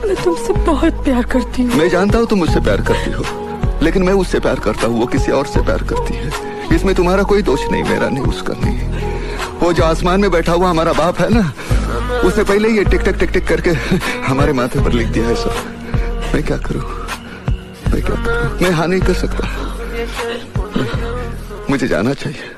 मैं तुमसे बहुत प्यार करती हूँ। मैं जानता हूँ तुम मुझसे प्यार करती हो, लेकिन मैं उससे प्यार करता हूँ, वो किसी और से प्यार करती है। इसमें तुम्हारा कोई दोष नहीं, मेरा नहीं, उसका नहीं। वो जो आसमान में बैठा हुआ हमारा बाप है ना, उसने पहले ये टिक टिक टिक टिक करके हमारे माथे पर लिख दिया है सब। मैं क्या करूँ, मैं क्या करूँ? मैं हाँ नहीं कर सकता, मुझे जाना चाहिए।